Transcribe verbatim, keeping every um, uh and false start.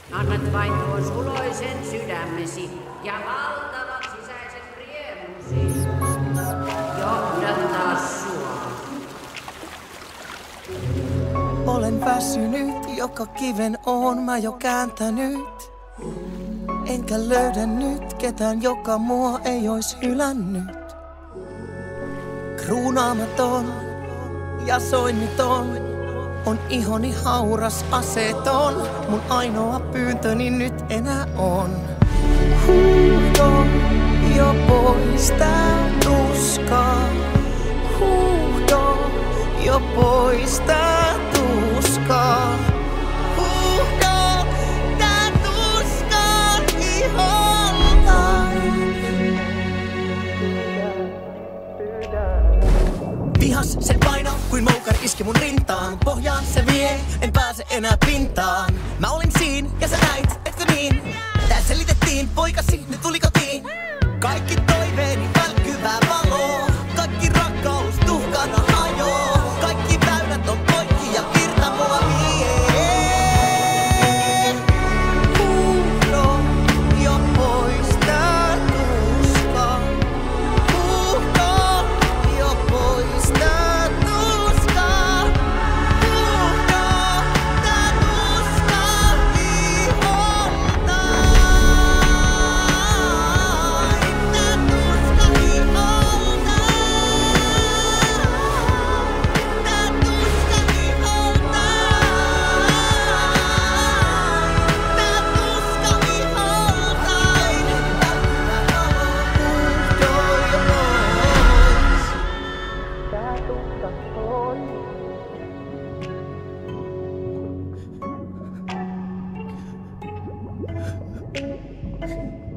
Annat vain tuon suloisen sydämesi ja valtavan sisäisen riemusi johdattaa sua. Olen väsynyt, joka kiven oon mä jo kääntänyt. Enkä löydä nyt ketään, joka mua ei ois hylännyt. Kruunaamaton ja soinniton on ihoni hauras aseton. Mun ainoa pyyntöni nyt enää on. Huuhdo jo pois tää tuskaa. Huuhdo jo pois tää tuskaa. Huuhdo tää tuskaa iholtain. Vihas se paino kuin moukari iski mun rintaan. Pohjaan se vie, en pääse enää pintaan. Mä olin siinä ja sä näit, etkö niin? Tää selitettiin, poikasi, nyt tuli kotiin. Kaikki toiveeni välkkyvää valoa. Kaikki rakkaus tuhkana hajoo. Kaikki väylät on poikki ja virta mua vie. Huuhdo jo pois tää tuska. Huuhdo jo pois tää tuska. Huuhdo tää tuska iholtain. Tää tuska iholtain. Tää tuska iholtain. Tää tuska iholtain. Huuhdo jo pois. Tää tuska pois.